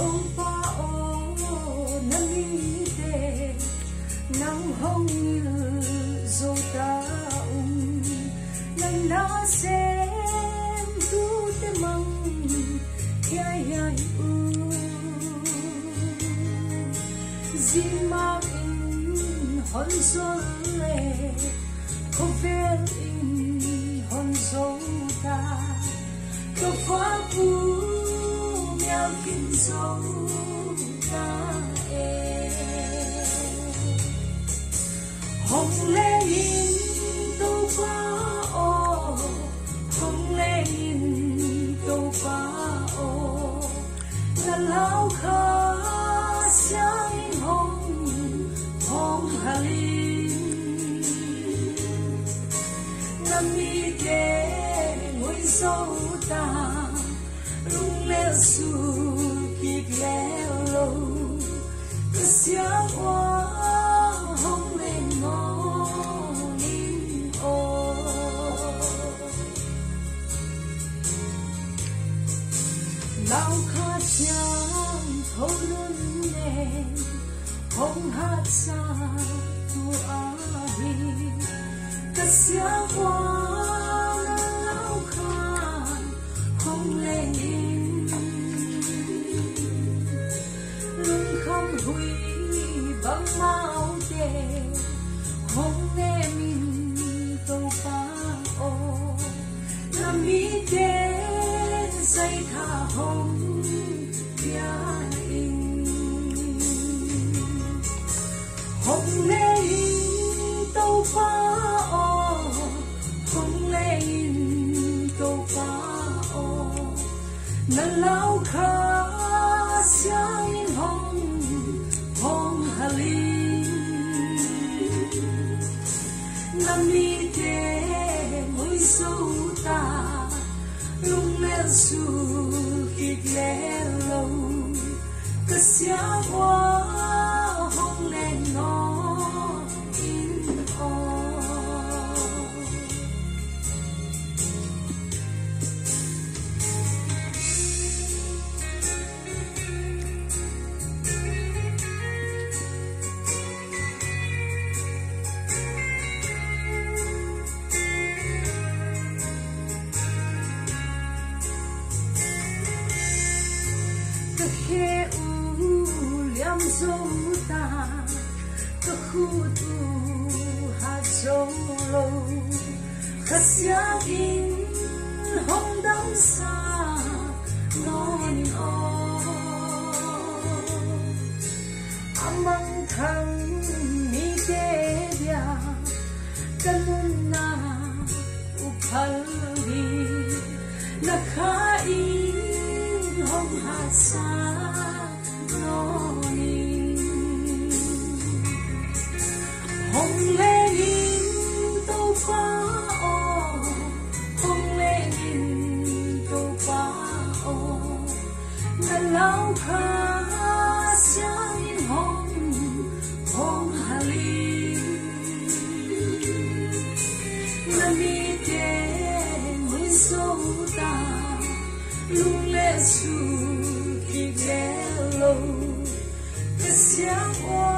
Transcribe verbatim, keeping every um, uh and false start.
dấu ba ô nắng đi để nắng hồng như dấu ta ung nắng lá xem tu te măng yai yai u zima in hon zol le kovel in hon zol ta to fa pu miao kin zol ta e hong le in to fa o hong le in to fa o la lao kha xiang hong hong halin nami ke ngồi sâu ta rung leo su kịp leo lâu cứ xiang hoa hong lên ngon in ô lao khát chang thâu luôn nè hong hát xa tu a hi cứ xiang hoa lao khát hong lên lưng không huy bằng mau để hong nè mình tô pa ô làm mi để dây thả hong bia in hong nè in tô pa ô hong nè in tô pa ô nà lao khá xiang hong hong halin nami te ngồi sâu ta lung lên su kịp leo lâu cứ xiang hoa hong lên nó in ô khe u liam dấu ta cơ khu tu hạt dấu lâu khát xiang in hong đắm xa non o amang thang mi te bia kanun na upal di na kha in hong hạt xa noni hong le in tô pa o hong le in tô pa o na lao kha xiang in hong hong halin na mi te ngồi sâu ta lung lệ su kịp leo lâu cứ xiang hoa